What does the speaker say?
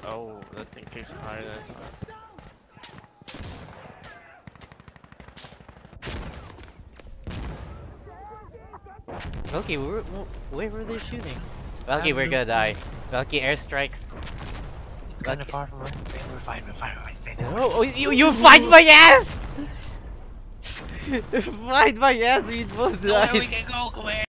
Oh, that thing kicks higher than I thought. Velky, where were they shooting? Velky, we're gonna die. Velky, airstrikes. It's kind of far from us. We're fine, stay there. Oh, you fight my ass! Fight my ass, we both died. No, we can go, come here.